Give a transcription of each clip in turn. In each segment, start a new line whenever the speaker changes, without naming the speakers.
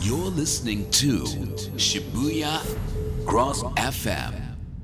You're listening to Shibuya Cross FM.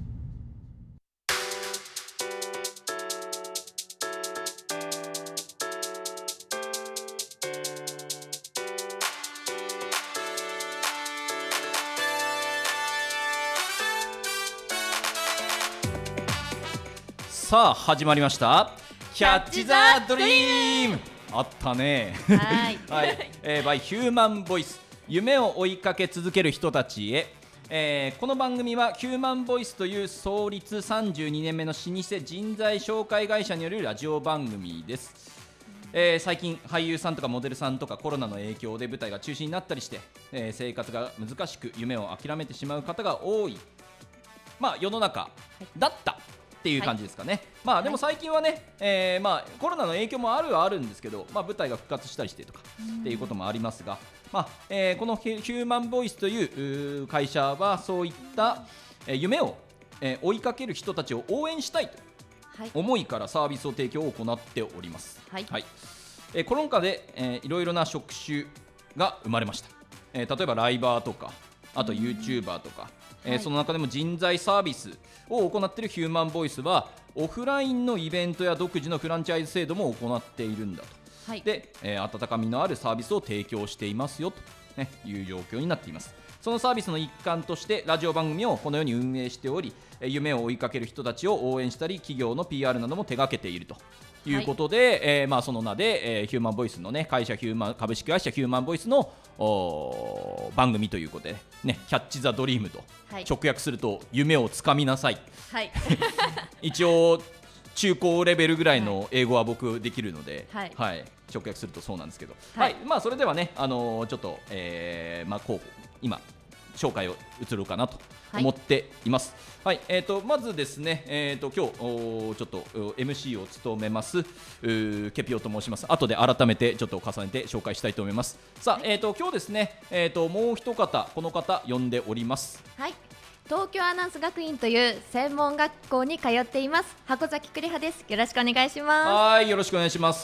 さあ始まりましたキャッチザドリーム。あったね。
はい、
はい、by ヒューマンボイス、夢を追いかけ続ける人たちへ。この番組はヒューマンボイスという創立32年目の老舗人材紹介会社によるラジオ番組です。最近俳優さんとかモデルさんとかコロナの影響で舞台が中止になったりして、生活が難しく夢を諦めてしまう方が多い、世の中だったっていう感じですかね。でも最近はね、コロナの影響もあるんですけど、舞台が復活したりしてとかっていうこともありますが、このヒューマンボイスという会社はそういった、夢を、追いかける人たちを応援したいと思いからサービスを提供を行っております。コロナ禍で、いろいろな職種が生まれました。例えばライバーとか、あと YouTuber とか、その中でも人材サービスを行っているヒューマンボイスはオフラインのイベントや独自のフランチャイズ制度も行っているんだと、で、温かみのあるサービスを提供していますよと、いう状況になっています。そのサービスの一環としてラジオ番組をこのように運営しており、夢を追いかける人たちを応援したり企業の PR なども手掛けているということで、その名で、ヒューマンボイスの、会社株式会社ヒューマンボイスの番組ということで、キャッチザドリームと直訳すると夢をつかみなさい、一応中高レベルぐらいの英語は僕できるので、直訳するとそうなんですけど、それではね、ちょっと、こう今紹介を移ろうかなと思っています。まずですね、今日ちょっと MC を務めますケピオと申します。後で改めてちょっと重ねて紹介したいと思います。さあ、今日ですね、もう一方この方呼んでおります。
東京アナウンス学院という専門学校に通っています箱崎栗葉です。よろしくお願いします。
よろしくお願いします。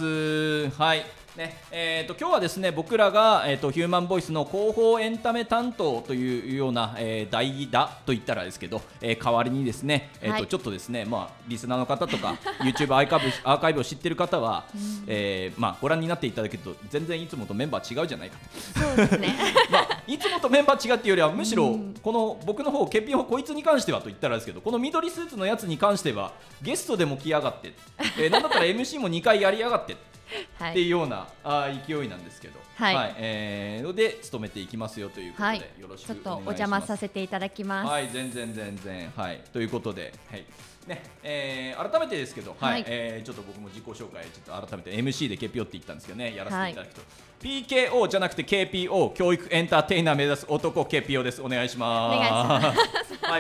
今日はですね、僕らが、ヒューマンボイスの広報エンタメ担当というような、代打と言ったらですけど、代わりにですね、ちょっとですね、リスナーの方とかYouTube アーカイブを知っている方は、ご覧になっていただけると全然いつもとメンバー違うじゃないかと。
そうですね
いつもとメンバー違うっていうよりはむしろこの僕の方ケピオこいつに関してはと言ったらですけど、この緑スーツのやつに関してはゲストでも来やがって、なんだったら MC も2回やりやがってっていうような勢いなんですけど、ので務めていきますよということで、よろしくお願いします。
ちょっとお邪魔させていただきます。
全然ということで、改めてですけど、ちょっと僕も自己紹介ちょっと改めて MC でケピオって言ったんですけどね、やらせていただくと、PKO じゃなくて KPO 教育エンターテイナー目指す男ケピオです。お願いします。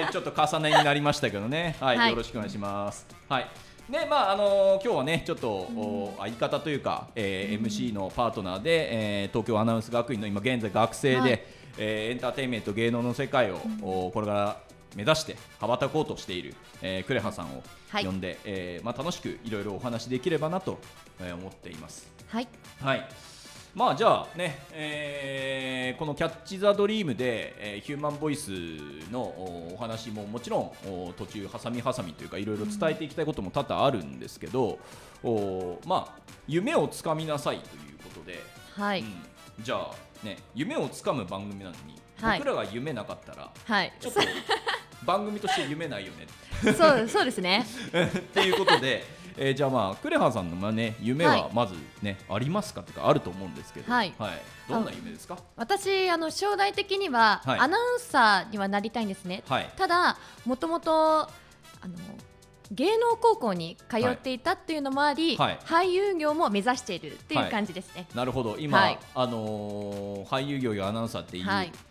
ちょっと重ねになりましたけどね、よろしくお願いします。今日はねちょっと、相方というか、MC のパートナーで、東京アナウンス学院の今現在学生で、エンターテインメント芸能の世界を、これから目指して羽ばたこうとしている、クレハさんを呼んで、楽しくいろいろお話できればなと、思っています。じゃあね、このキャッチザドリームで、ヒューマンボイスのお話ももちろん途中挟みというかいろいろ伝えていきたいことも多々あるんですけど、夢をつかみなさいということで、じゃあね、夢をつかむ番組なのに、僕らが夢なかったら、ちょっと番組として夢ないよね
そうですね
っていうことで、じゃあクレハさんの夢はまずね、ありますかとかあると思うんですけど、どんな夢ですか？
私将来的にはアナウンサーにはなりたいんですね。ただもともと芸能高校に通っていたっていうのもあり、俳優業も目指しているっていう感じですね。
なるほど。今、俳優業やアナウンサーっていう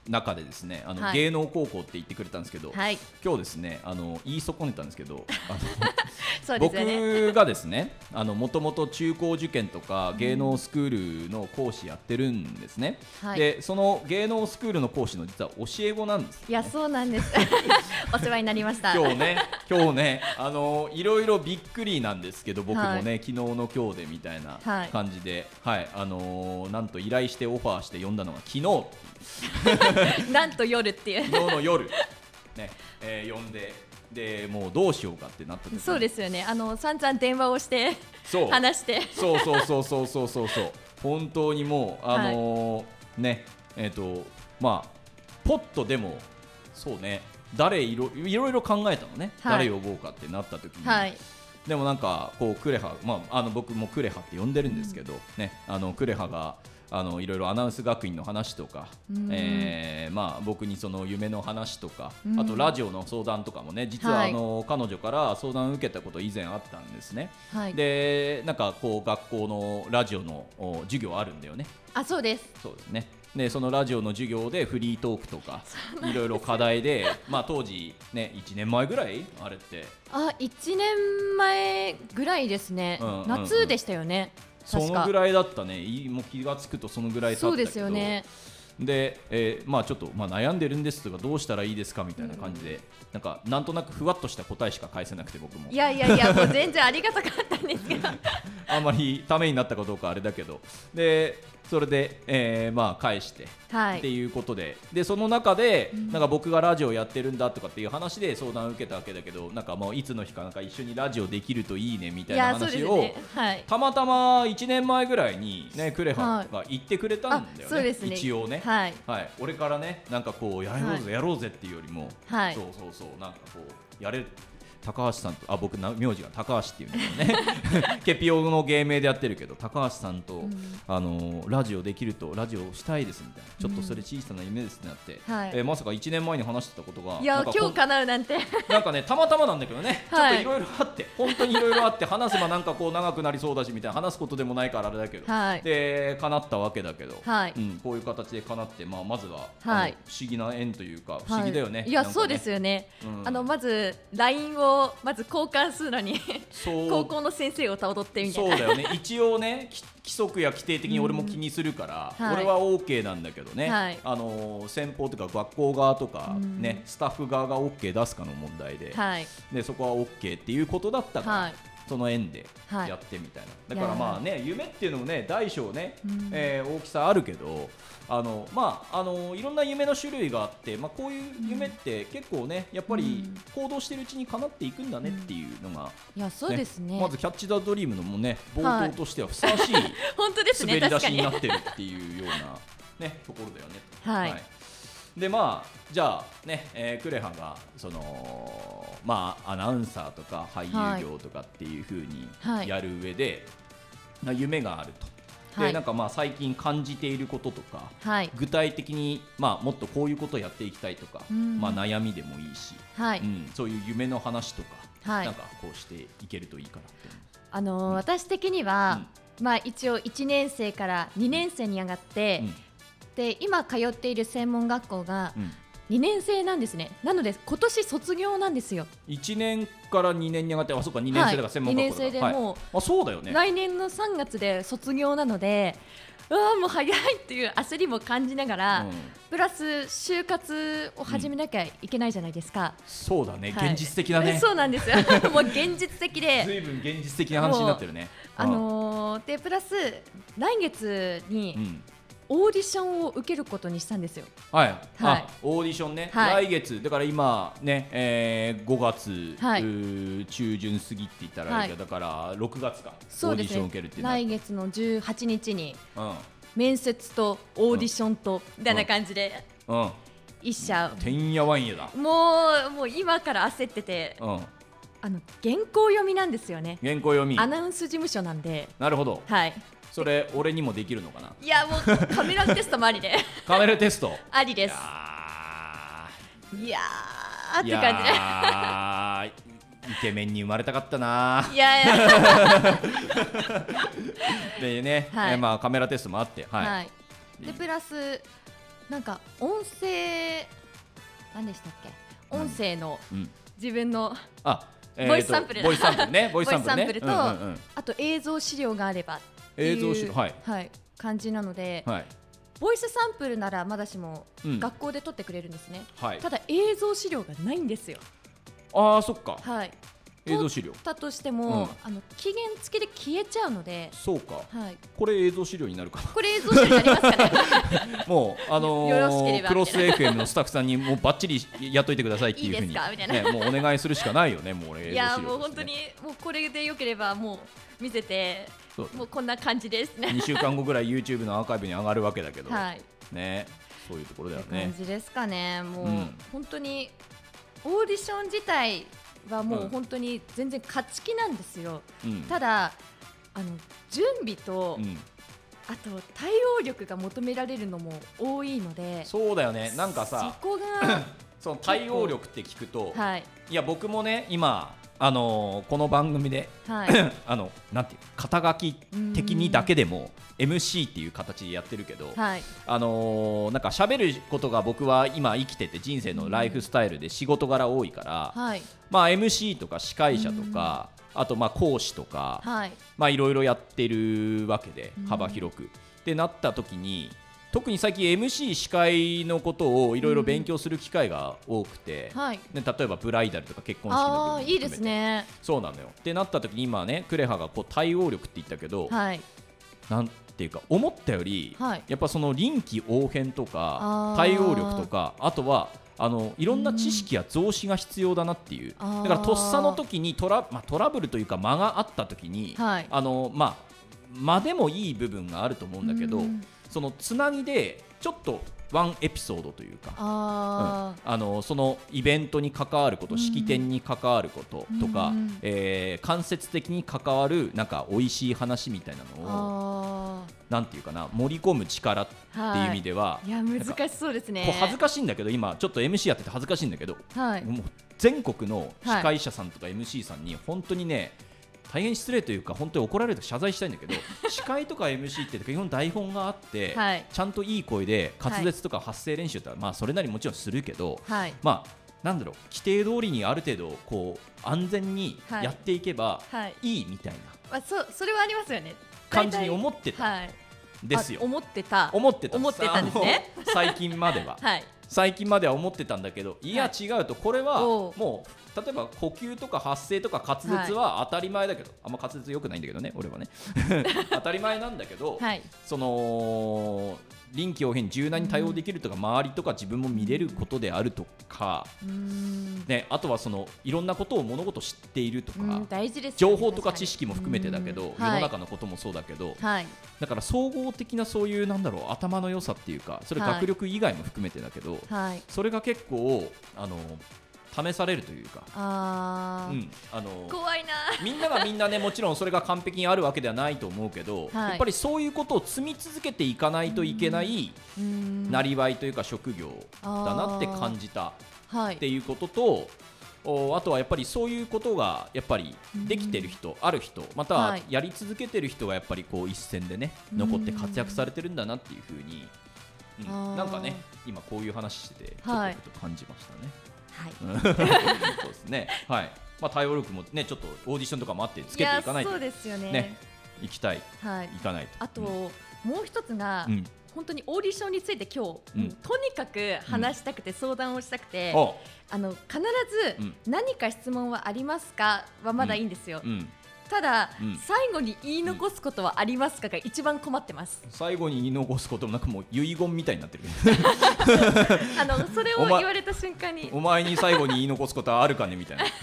中でですね
はい
芸能高校って言ってくれたんですけど、
はい
今日ですね言い損ねたんですけど
そうですよね。
僕がですねもともと中高受験とか芸能スクールの講師やってるんですね、
はい
でその芸能スクールの講師の実は教え子なんですよね。
いやそうなんですお世話になりました
今日ねいろいろびっくりなんですけど僕もね、
はい
昨日の今日でみたいな
はい
感じで、はいなんと依頼してオファーして呼んだのが昨日
なんと夜っていう
昨日の夜、ね呼んでもうどうしようかってなった時に
そうですよね。散々電話をして
そう
話して
そう本当にもうねまあポッとでもそうねいろいろ考えたのね、
はい、
誰呼ぼうかってなった時に、
はい、
でもなんかこうクレハ、僕もクレハって呼んでるんですけど、ねクレハがいろいろアナウンス学院の話とか、僕にその夢の話とか、あとラジオの相談とかもね実は彼女から相談を受けたこと以前あったんですね、はい、でなんかこう学校のラジオの授業あるんだよね。
そうです
ね。でそのラジオの授業でフリートークとかいろいろ課題で当時ね1年前ぐらいあれって
1年前ぐらいですね、夏でしたよね。
そのぐらいだったね。もう気がつくとそのぐらい経ったけど、
そうですよね。
で、ちょっと悩んでるんですとかどうしたらいいですかみたいな感じで、なんとなくふわっとした答えしか返せなくて僕も
いやもう全然ありがたかったんですけど
あんまりためになったかどうかあれだけど、でそれで、返して、はい、っていうことで、その中で、なんか僕がラジオやってるんだとかっていう話で相談を受けたわけだけど、なんかもういつの日かなんか一緒にラジオできるといいねみたいな話を、ね、はい、たまたま1年前ぐらいに、ね、クレハが言ってくれたんだよね、
そうですね、
一応ね、
はい
はい、俺からねなんかこうやろうぜっていうよりも、はい、そうなんかこうやれる高橋さんと僕名字が高橋っていうんだけどねケピオの芸名でやってるけど高橋さんと、ラジオできるとラジオしたいですみたいな、ちょっとそれ小さな夢ですってなって、はい、まさか1年前に話してたことが
今日叶うなんて
なんかねたまたまなんだけどね、はい、ちょっといろいろあって本当にいろいろあって話せばなんかこう長くなりそうだしみたいな、話すことでもないからあれだけど、はい、で叶ったわけだけど、はい、こういう形で叶って、まずは、はい、不思議な縁というか不思議だよね、
はい、いやそうですよね、まず LINE をまず交換するのに高校の先生をたどってみたいな。
そうだよね一応ね規則や規定的に俺も気にするから、俺は OK なんだけどね、はい、先方とか学校側とか、ね、スタッフ側が OK 出すかの問題で、はい、でそこは OK っていうことだったから、はい、その縁でやってみたいな、だからね夢っていうのもね大小ね、大きさあるけどいろんな夢の種類があって、こういう夢って結構ねやっぱり行動してるうちに叶っていくんだねっていうのが、
いやそうですね、
まずキャッチ・ザ・ドリームのもね冒頭としてはふさわしい
本当ですね、
滑り出しになってるっていうような、ね、ところだよね。
はい、はい、
でじゃあね、クレハがそのアナウンサーとか俳優業とかっていう風にやる上で、夢があると。でなんか最近感じていることとか、はい、具体的にもっとこういうことをやっていきたいとか、悩みでもいいし、はい、そういう夢の話とか、はい、なんかこうしていけるといいかなって思う。
私的には、一応1年生から2年生に上がって、で今通っている専門学校が2年生なんですね。なので今年卒業なんですよ。
1年から2年に上がって、そうか2年生だから専門学校だ、
2年生でもう、
そうだよね、
来年の3月で卒業なので、もう早いっていう焦りも感じながら、プラス就活を始めなきゃいけないじゃないですか。
そうだね、現実的だね。
そうなんですよもう現実的で
随分現実的な話になってるね。
でプラス来月に、オーディションを受けることにしたんですよ。
はい、はい、オーディションね、はい、来月だから今ね、5月、はい、中旬過ぎって言ったらあれだから、6月か、
そうですね、
オーディション受けるっていうの
来月の18日に、面接とオーディションと、みたいな感じで、一社
てんやわんやだ。
もう今から焦ってて、原稿読みなんですよね。
原稿読み、
アナウンス事務所なんで。
なるほど、
はい、
それ俺にもできるのかな。
いやもうカメラテストもありで
カメラテスト
ありです。いやーって感
じでイケメンに生まれたかったな。
いや
でね、カメラテストもあって、はい、
でプラスなんか音声何でしたっけ、音声の自分のボイスサンプル
ボイスサンプルね、ボイスサンプル
と、あと映像資料があればっていう感じなので、ボイスサンプルならまだしも学校で撮ってくれるんですね。ただ映像資料がないんですよ。
ああ、そっか。映像資料
撮ったとしても、期限付きで消えちゃうので。
そうか、これ映像資料になるかな。
これ映像資料になりますかね。
もうクロス FM のスタッフさんにもうバッチリやっといてくださいっていうふうにもうお願いするしかないよね。もう
いや、もう本当にもうこれでよければもう見せて、もうこんな感じですね。
2週間後ぐらい YouTube のアーカイブに上がるわけだけど、ね、そういうところだよね。
感じですかね。もう本当にオーディション自体はもう本当に全然勝ち気なんですよ。ただ準備と、あと対応力が求められるのも多いので。
そうだよね。なんかさ、
そこが
その対応力って聞くと、いや僕もね今この番組で、なんていう肩書き的にだけでも MC っていう形でやってるけど、なんか喋ることが僕は今生きてて人生のライフスタイルで仕事柄多いから、MC とか司会者とか、あと講師とか、いろいろやってるわけで、幅広くってなった時に、特に最近 MC 司会のことをいろいろ勉強する機会が多くて、例えばブライダルとか結婚式の部分も含めて、
いいですね。
そうなのよってなった時に、今ねクレハが対応力って言ったけど、なんていうか思ったより、やっぱその臨機応変とか対応力とか、あとはいろんな知識や増資が必要だなっていう。だからとっさの時にトラブルというか間があった時に、間でもいい部分があると思うんだけど、そのつなぎでちょっとワンエピソードというか、そのイベントに関わること、式典に関わることとか、間接的に関わるなんか美味しい話みたいなのをなんていうかな、盛り込む力っていう意味では、
いや難しそうですね。
恥ずかしいんだけど、今ちょっと MC やってて恥ずかしいんだけど、もう全国の司会者さんとか MC さんに本当にね、大変失礼というか本当に怒られると謝罪したいんだけど、司会とか MC って基本台本があって、ちゃんといい声で滑舌とか発声練習とか、それなりにもちろんするけど、なんだろう、規定通りにある程度こう安全にやっていけばいいみたいな、
それはありますよね。
感じに思ってたんですよ。
思ってたんですね。
最近までは最近までは思ってたんだけど、いや違うと、これはもう例えば呼吸とか発声とか滑舌は当たり前だけど、あんま滑舌良くないんだけどね、俺はね当たり前なんだけど、その臨機応変に柔軟に対応できるとか、周りとか自分も見れることであるとか、あとはそのいろんなことを物事知っているとか、
大事ですよね、
情報とか知識も含めてだけど、世の中のこともそうだけど、だから総合的なそういうなんだろう、頭の良さっていうか、それ学力以外も含めてだけど、それが結構試されるというか、
怖いな。
みんながみんなね、もちろんそれが完璧にあるわけではないと思うけど、やっぱりそういうことを積み続けていかないといけないなりわいというか職業だなって感じたっていうことと、あとはやっぱりそういうことがやっぱりできてる人、ある人、またはやり続けてる人がやっぱりこう一線でね残って活躍されてるんだなっていうふうに、なんかね今こういう話しててちょっと感じましたね。そうですね。対応力もね、ちょっとオーディションとかもあってつけていかないと、そうですよね。行きたい、行かないと。
あともう一つが、本当にオーディションについて今日、とにかく話したくて、相談をしたくて、必ず何か質問はありますかはまだいいんですよ。ただ、最後に言い残すことはありますかが一番困ってます。
最後に言い残すこともなんかもう遺言みたいになってる
それを言われた瞬間に
お前に最後に言い残すことはあるかねみたいな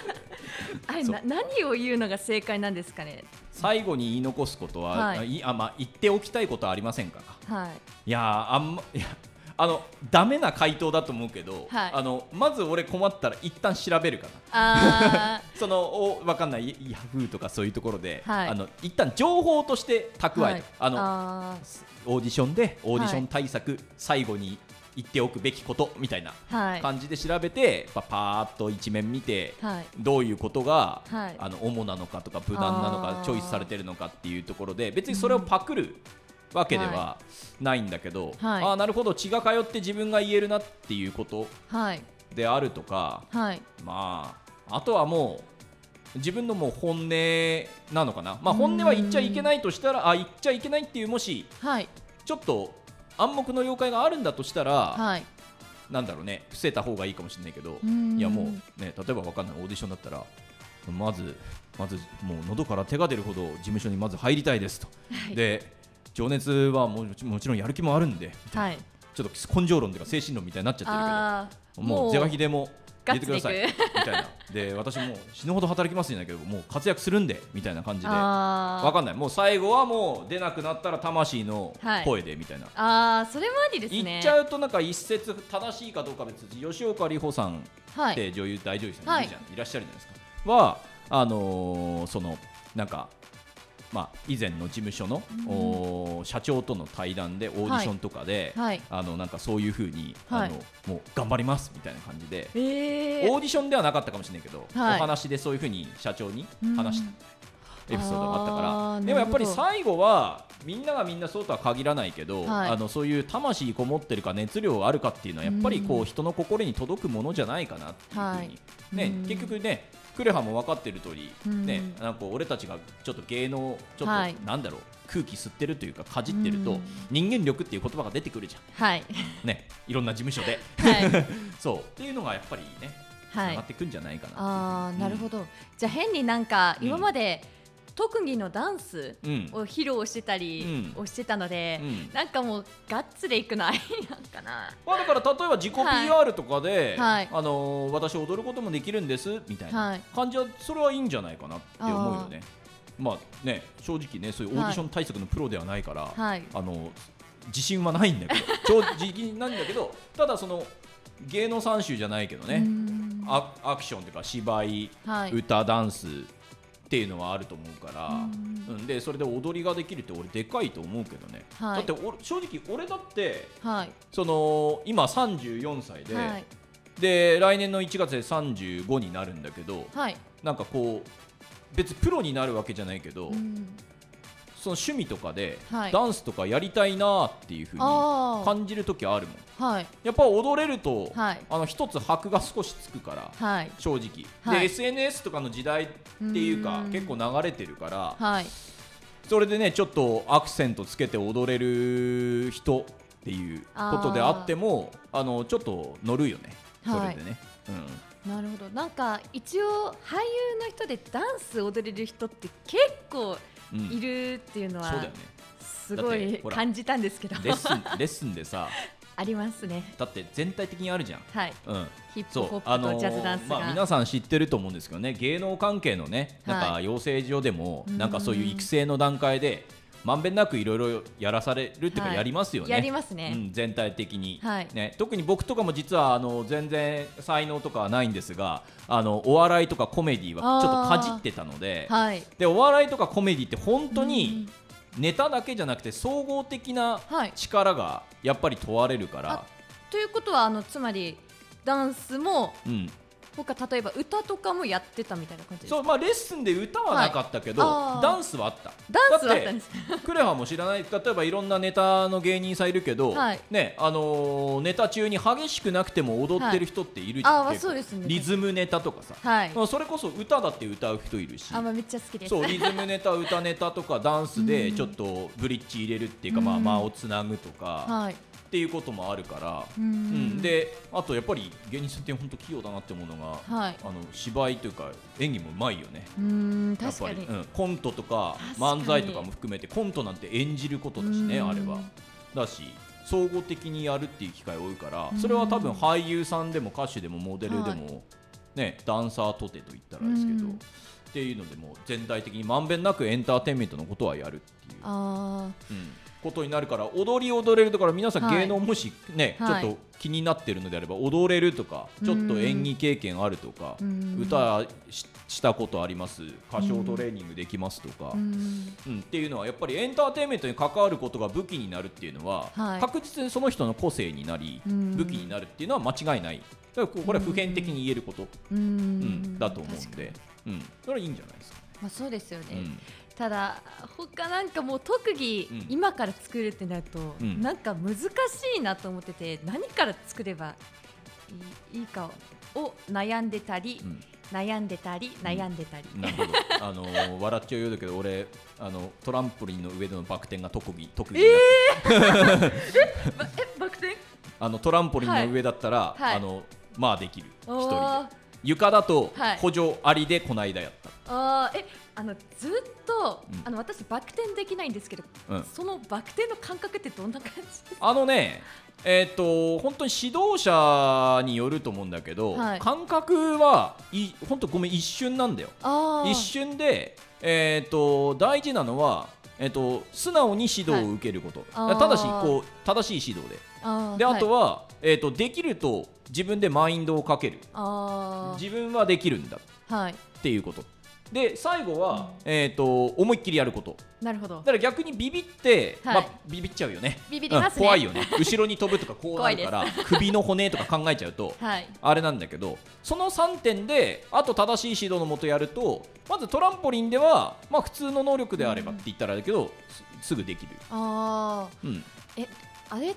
何を言うのが正解なんですかね。
最後に言い残すことは、言っておきたいことはありませんか。いやダメな回答だと思うけど、まず俺困ったら一旦調べるかな。その分かんないヤフーとかそういうところで、一旦情報として蓄える、オーディションでオーディション対策、最後に言っておくべきことみたいな感じで調べて、パーッと一面見て、どういうことが主なのかとか無難なのかチョイスされてるのかっていうところで、別にそれをパクるわけではないんだけど、
はい
ああなるほど、血が通って自分が言えるなっていうこと
はい
であるとか、
はい、
まああとはもう自分のもう本音なのかな、まあ、本音は言っちゃいけないとしたら、言っちゃいけないっていう、もし
はい
ちょっと暗黙の了解があるんだとしたら、
はい
なんだろうね、伏せた方がいいかもしれないけど、いやもうね、例えば分かんないオーディションだったらまずもう喉から手が出るほど事務所にまず入りたいですと、
はい
で情熱はもちろんやる気もあるんで、
はい、
ちょっと根性論というか精神論みたいになっちゃってるけど、もう是が非でも入れてくださいみたいな、で私もう死ぬほど働きますじゃないけど、もう活躍するんでみたいな感じで、分かんない、もう最後はもう出なくなったら魂の声でみたいな、
それもありですね。
言っちゃうとなんか一説正しいかどうか別に、吉岡里帆さんって大女優さんいるじゃん、いらっしゃるじゃないですか。はそのなんかまあ、以前の事務所の、社長との対談でオーディションとかで、なんかそういう風に、もう頑張りますみたいな感じで、オーディションではなかったかもしれないけど、お話でそういう風に社長に話したエピソードがあったから、でもやっぱり最後はみんながみんなそうとは限らないけど、そういう魂こもってるか熱量があるかっていうのはやっぱりこう人の心に届くものじゃないかなっていう風に、ね、結局ねクレハも分かってる通り、ね、なんか俺たちがちょっと芸能ちょっと、なんだろう、空気吸ってるというかかじってると、人間力っていう言葉が出てくるじゃん、はいね、いろんな事務所で、そうっていうのがやっぱりねつながっていくんじゃないかな。
なるほど。じゃあ変になんか今まで、特技のダンスを披露してたりをしてたので、なんかもうガッツでいくのありなんかな、
まあ、だから例えば自己 PR とかで、私踊ることもできるんですみたいな感じは、それはいいんじゃないかなって思うよね。まあね、正直ね、そういうオーディション対策のプロではないから、自信はないんだけど、正直なんだけど、ただその芸能三種じゃないけどね、アクションというか芝居、歌、ダンスっていうのはあると思うから、でそれで踊りができるって俺でかいと思うけどね、だって正直俺だって、その今34歳で、で来年の1月で35になるんだけど、なんかこう別にプロになるわけじゃないけど、その趣味とかで、ダンスとかやりたいなっていう風に感じる時あるもん。やっぱ踊れると、一つ箔が少しつくから、正直で SNS とかの時代っていうか結構流れてるから、それでねちょっとアクセントつけて踊れる人っていうことであっても、ちょっと乗るよね、それでね。
なるほど。なんか一応俳優の人でダンス踊れる人って結構いるっていうのは、すごい感じたんですけど、
レッスンでさ
ありますね。
だって全体的にあるじゃん、
ヒップホップとジャズダンスが、
皆さん知ってると思うんですけどね、芸能関係のね、なんか養成所でも、なんかそういう育成の段階でまんべんなくいろいろやらされるっていうか、やりますよね。
やりますね、
全体的に、ね、特に僕とかも実は全然才能とかはないんですが、お笑いとかコメディはちょっとかじってたので、でお笑いとかコメディって本当にネタだけじゃなくて総合的な力がやっぱり問われるから。
ということはつまりダンスも、他例えば歌とかもやってたみたいな感じですか？
そう、まあ、レッスンで歌はなかったけど、ダンスはあった。
ダンスはあったんです
クレハも知らない、例えばいろんなネタの芸人さんいるけど、ね、ネタ中に激しくなくても踊ってる人っているじゃん、
そうですね、
リズムネタとかさ、それこそ歌だって歌う人いるし、
めっちゃ好きです。
そうリズムネタ、歌ネタとかダンスでちょっとブリッジ入れるっていうか、間をつなぐとか、っていうこともあるから、であとやっぱり芸人さんって本当器用だなって思うのが、芝居というか演技もうまいよね。
確かに、
コントとか漫才とかも含めて、コントなんて演じることだしね、あれはだし、総合的にやるっていう機会多いから、それは多分俳優さんでも歌手でもモデルでも、ね、ダンサーとてと言ったらですけど、っていうのでも全体的にまんべんなくエンターテインメントのことはやるっていう。ことになるから、踊れる。だから皆さん芸能もしね、ちょっと気になってるのであれば、踊れるとかちょっと演技経験あるとか、歌したことあります、歌唱トレーニングできますとか、っていうのはやっぱりエンターテインメントに関わることが武器になるっていうのは、確実にその人の個性になり、武器になるっていうのは間違いない。だからこれは普遍的に言えること、だと思うんで、それはいいんじゃないですかね。
まあそうですよね、ただ他なんかもう特技、今から作るってなると、なんか難しいなと思ってて、何から作ればいいかを悩んでたり、悩んでたり。
なるほど。笑っちゃうようだけど、俺トランポリンの上でのバク転が特技になって
バク転
トランポリンの上だったら、まあできる一人で。床だと補助ありでこないだやった。
ずっと、私バク転できないんですけど、そのバク転の感覚ってどんな感じですか？
本当に指導者によると思うんだけど、感覚は本当ごめん一瞬なんだよ。一瞬で、大事なのは、素直に指導を受けること、ただし正しい指導で、あとは、できると自分でマインドをかける、自分はできるんだっていうことで、最後は、思いっきりやること。
なるほど。
だから逆にビビって、ビビっちゃうよね。
ビビりますね。
怖いよね。後ろに飛ぶとかこうなるから首の骨とか考えちゃうと、あれなんだけど、その3点であと正しい指導のもとやると、まずトランポリンでは、普通の能力であればって言ったらだけど、すぐできる。
あれって、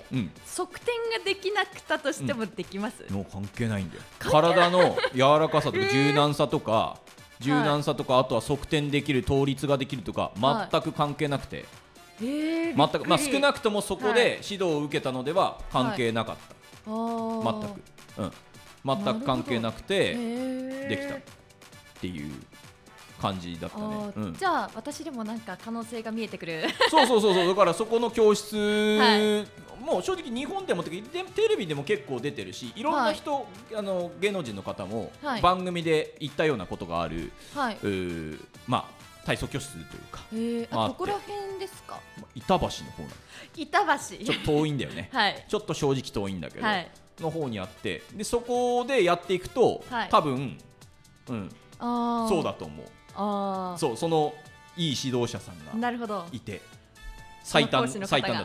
側転ができなくたとしてもできます？
もう関係ないんだよ。体の柔らかさとか柔軟さとか、あとは側転できる、倒立ができるとか、全く関係なくて、全く、少なくともそこで指導を受けたのでは関係なかった、全く関係なくてできたっていう感じだったね。
じゃあ私でもなんか可能性が見えてくる。
そうだからそこの教室、もう正直日本でもテレビでも結構出てるし、いろんな人、芸能人の方も番組で言ったようなことがある、体操教室というか、
どこら辺ですか？
板橋の方なの。
板橋
ちょっと遠いんだよね。ちょっと正直遠いんだけど、の方にあって、でそこでやっていくと、多分、そうだと思う。そのいい指導者さんがいて、最短だった。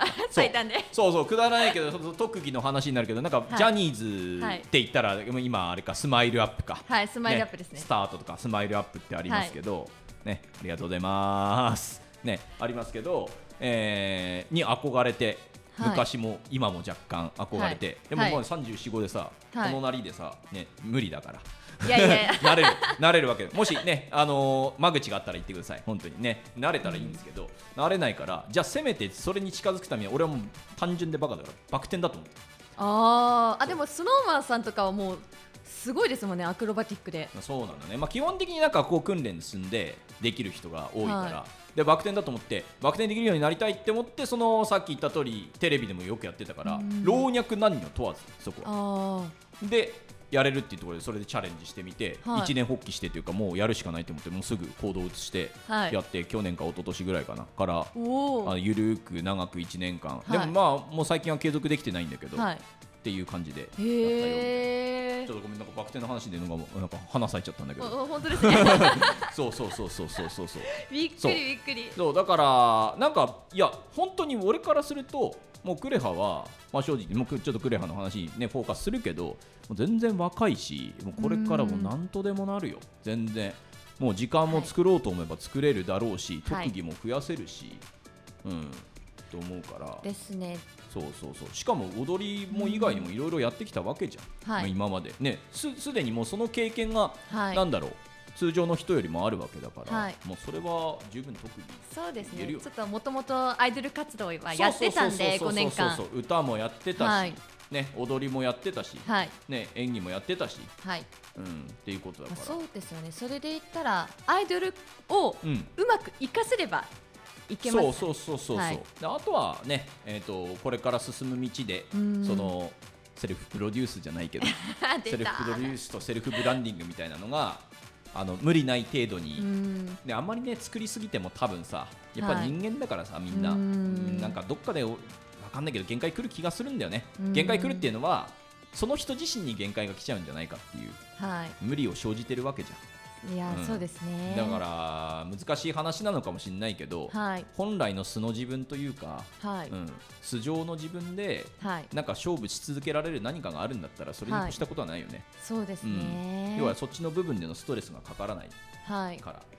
そうくだらないけど特技の話になるけど、なんかジャニーズって言ったら今あれか、スマイルアップか、
スマイルアップですね。
スタートとかスマイルアップってありますけどね、ありがとうございますね、ありますけど、に憧れて、昔も今も若干憧れて、でももう34、5でさ、このなりでさね、無理だから。なれるわけで、もしね、間口があったら言ってください。本当にね、慣れたらいいんですけど、慣れないから、じゃあせめてそれに近づくためには俺はもう単純でバカだからバク転だと思う。
でもスノーマンさんとかはもうすごいですもんね、アクロバティックで。
そうなんだね。基本的になんかこう訓練積んでできる人が多いから、でバク転だと思ってバク転できるようになりたいって思って、そのさっき言った通りテレビでもよくやってたから、老若男女問わずそこはでやれるっていうところで、それでチャレンジしてみて、一年発起してというか、もうやるしかないと思って、もうすぐ行動を移してやって、去年か一昨年ぐらいかなからゆるく長く1年間、でももう最近は継続できてないんだけど、っていう感じでやったようで、ちょっとごめん、なんかバク転の話でなんか花咲いちゃったんだけど、
本当ですね。
そう
びっくり。
そうだからなんか、いや本当に俺からすると、もうクレハは、正直もうちょっとクレハの話にねフォーカスするけど、もう全然若いし、もうこれからもなんとでもなるよ。全然もう時間も作ろうと思えば作れるだろうし、特技も増やせるし、と思うから
ですね。
そうしかも踊りも以外にもいろいろやってきたわけじゃん、今までね。すでにもうその経験が、なんだろう、通常の人よりもあるわけだから、もうそれは十分特技。
そうですね。ちょっともともとアイドル活動はやってたんで、5年間
歌もやってたし、ね、踊りもやってたし、ね、演技もやってたし、っていうことだから。
そうですよね。それで言ったらアイドルをうまく活かせればいけます。
あとはね、これから進む道で、そのセルフプロデュースじゃないけどセルフプロデュースとセルフブランディングみたいなのが無理ない程度に、であんまりね作りすぎても多分さ、やっぱ人間だからさ、みんななんかどっかで分かんないけど限界来る気がするんだよね。限界来るっていうのはその人自身に限界が来ちゃうんじゃないかっていう、無理を生じてるわけじゃん。
いや、そうですね。
だから難しい話なのかもしれないけど、本来の素の自分というか、素性の自分でなんか勝負し続けられる何かがあるんだったら、それに越したことはないよね。
そうですね。
要はそっちの部分でのストレスがかからないから、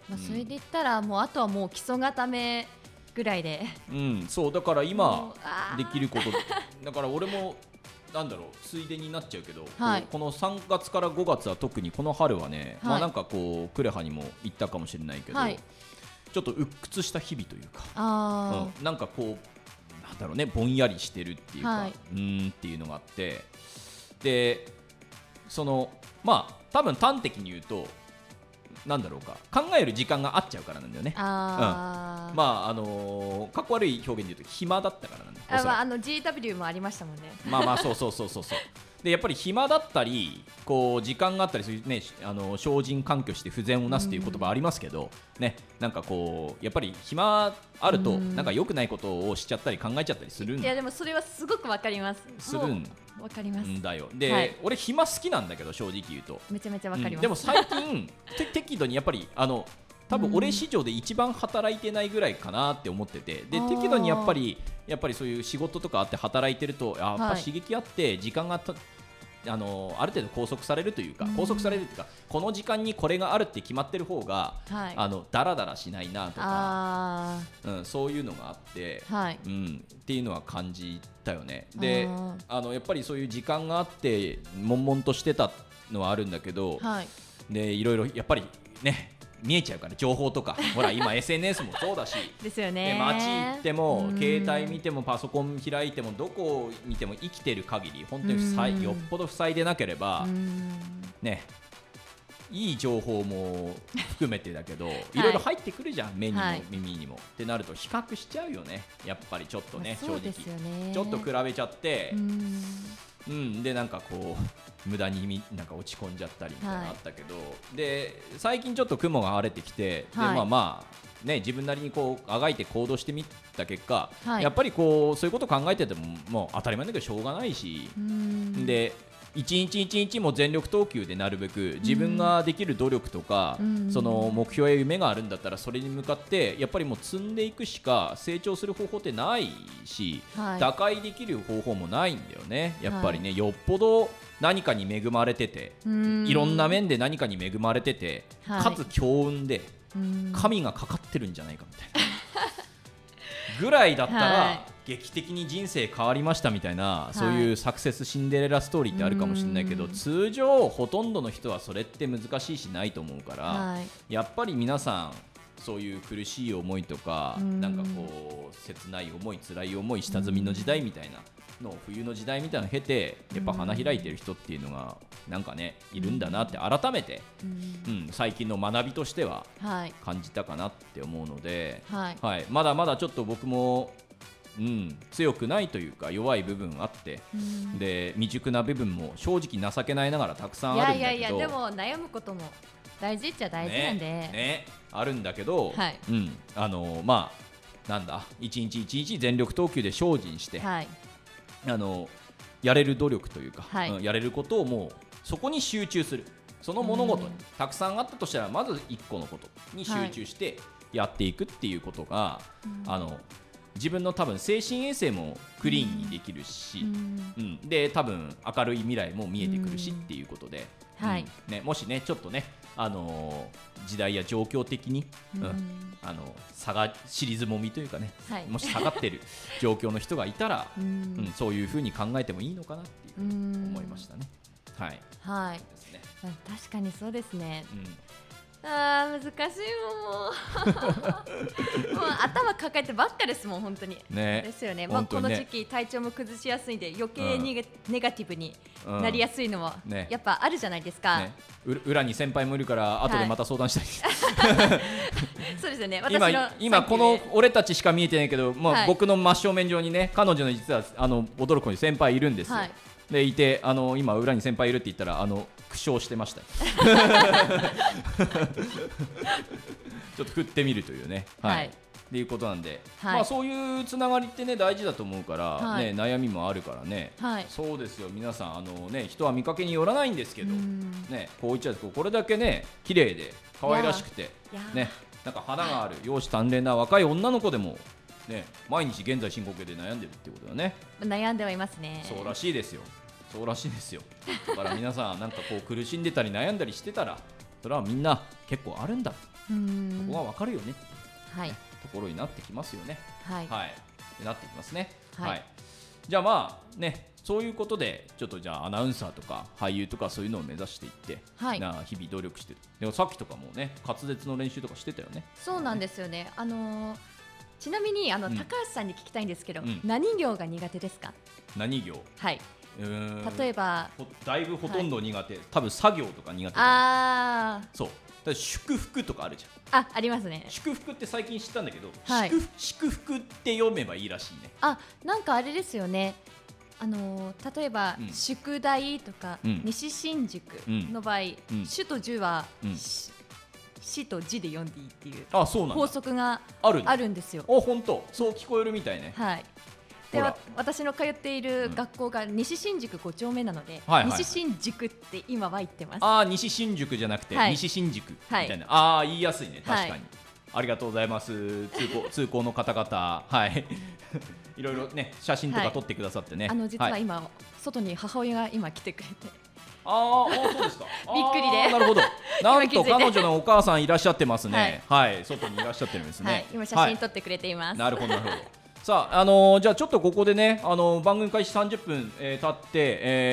それで言ったらもうあとはもう基礎固めぐらいで、
そうだから今できることだから俺もなんだろうついでになっちゃうけど、この3月から5月は特にこの春はね、なんかこうクレハにも言ったかもしれないけど、ちょっと鬱屈した日々というか、なんかこうなんだろうねぼんやりしてるっていうか、っていうのがあって、でその多分端的に言うとなんだろうか考える時間があっちゃうからなんだよね。かっこ悪い表現で言うと暇だったからなんだよ。
GW もありましたもんね。
そうでやっぱり暇だったりこう時間があったりするね、精進環境して不全をなすという言葉ありますけど、なんかこうやっぱり暇あるとなんか良くないことをしちゃったり考えちゃったりするんだ。
いやでもそれはすごくわかります。わかります
んだよ。で、俺暇好きなんだけど正直言うと
めちゃめちゃわかります。
でも最近適度にやっぱり多分俺史上で一番働いてないぐらいかなって思ってて、で適度にやっぱりそういう仕事とかあって働いてるとやっぱ刺激あって時間がある程度拘束されるというか、この時間にこれがあるって決まってる方が、ダラダラしないなとか、そういうのがあって、っていうのは感じたよね。でやっぱりそういう時間があって悶々としてたのはあるんだけど、でいろいろやっぱりね見えちゃうから情報とかほら今 SNS もそうだし
ですよね。
で街行っても携帯見てもパソコン開いてもどこを見ても生きてる限り本当によっぽど塞いでなければねいい情報も含めてだけどいろいろ入ってくるじゃん、目にも耳にもってなると比較しちゃうよねやっぱりちょっとね、正直ちょっと比べちゃってでなんかこう無駄になんか落ち込んじゃったりみたいなのあったけど、で最近ちょっと雲が晴れてきて、で自分なりにこうあがいて行動してみた結果、やっぱりこうそういうこと考えててももう当たり前だけどしょうがないし、で一日一日も全力投球でなるべく自分ができる努力とか、その目標や夢があるんだったらそれに向かってやっぱりもう積んでいくしか成長する方法ってないし、打開できる方法もないんだよね。やっぱりね、よっぽど何かに恵まれてて、いろんな面で何かに恵まれてて、かつ強運で神がかかってるんじゃないかみたいなぐらいだったら、劇的に人生変わりましたみたいな、そういうサクセスシンデレラストーリーってあるかもしれないけど、通常ほとんどの人はそれって難しいしないと思うから、やっぱり皆さんそういう苦しい思いとか、なんかこう切ない思い辛い思い下積みの時代みたいなの冬の時代みたいなのを経てやっぱ花開いてる人っていうのがなんかねいるんだなって改めて、最近の学びとしては感じたかなって思うので、まだまだちょっと僕も強くないというか弱い部分あって、で未熟な部分も正直情けないながらたくさんあるんだけど、
でも悩むことも大事っちゃ大事なんで、
あるんだけど、なんだ一日一日全力投球で精進して、やれる努力というか、やれることをもうそこに集中する、その物事にたくさんあったとしたらまず1個のことに集中してやっていくっていうことが、自分の多分精神衛生もクリーンにできるし、で多分明るい未来も見えてくるしっていうことで、もしねちょっとね、時代や状況的に、差が尻相撲みというかね、もし下がってる状況の人がいたら、そういうふうに考えてもいいのかなっていう思いましたね。ですね。
確かにそうですね。難しいもう頭抱えてばっかですもん本当に、ですよね。この時期体調も崩しやすいんで余計にネガティブになりやすいのはやっぱあるじゃないですか。
裏に先輩もいるから後でまた相談したい、
そうですよね。
今この俺たちしか見えてないけど、僕の真正面上にね彼女の実は驚くほど先輩いるんですよ。でいて今裏に先輩いるって言ったら苦笑してましたちょっと振ってみるというね、っていうことなんで、そういうつながりってね大事だと思うから、悩みもあるからね、そうですよ皆さん人は見かけによらないんですけど、こう言っちゃうとこれだけね綺麗で可愛らしくてね、なんか花がある容姿端麗な若い女の子でも毎日現在進行形で悩んでるってことだね。
悩んではいますね。
そうらしいですよ。だから皆さんなんかこう苦しんでたり悩んだりしてたら、それはみんな結構あるんだ、 ここが分かるよね、
はい、
ところになってきますよね。
はい、
はい、なってきますね。
はい、
はい、じゃあまあね、そういうことでちょっとじゃあアナウンサーとか俳優とかそういうのを目指していって、はい、日々努力してる。でもさっきとかもね、滑舌の練習とかしてたよね。
そうなんですよね。ちなみに高橋さんに聞きたいんですけど、何行が苦手ですか？
何行？
はい。例えば
だいぶほとんど苦手、多分作業とか苦手。そう。だ祝福とかあるじ
ゃん。ありますね。
祝福って最近知ったんだけど、
はい、
祝福って読めばいいらしいね。
なんかあれですよね。例えば、宿題とか、西新宿の場合、主と樹は、しとじで読んでいいっていう法則があるんですよ。
本当、そう聞こえるみたいね。
はい。で私の通っている学校が西新宿5丁目なので、西新宿って今は言ってます。
西新宿じゃなくて、西新宿みたいな。言いやすいね、確かに。ありがとうございます。通行の方々、はい。いろいろね、写真とか撮ってくださってね。
実は今、外に母親が今来てくれて。
そうですか。
びっくりで。
なるほど。なんと彼女のお母さんいらっしゃってますね。はい、外にいらっしゃってるんですね。
今写真撮ってくれています。
なるほど、なるほど。さあ、じゃあちょっとここでね、番組開始30分、経って、